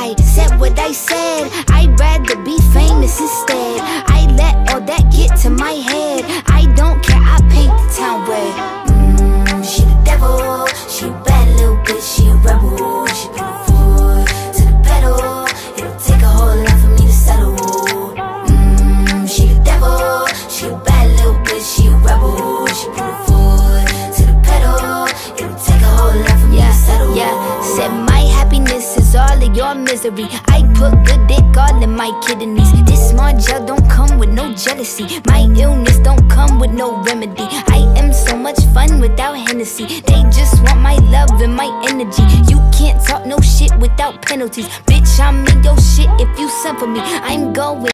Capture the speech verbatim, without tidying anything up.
I said what I said, I'd rather be famous instead. I let all that get to my head. I don't care, I paint the town red. Mmm, she the devil, she a bad little bitch, she a rebel. She put her foot to the pedal, it'll take a whole lot for me to settle. Mmm, she the devil, she a bad little bitch, she a rebel. She put her foot to the pedal, it'll take a whole lot for me yeah, to settle. Yeah, said my happiness is all of your misery. I put good dick all in my kidneys. This small gel don't come with no jealousy. My illness don't come with no remedy. I am so much fun without Hennessy. They just want my love and my energy. You can't talk no shit without penalties. Bitch, I'm in your shit if you send for me. I'm going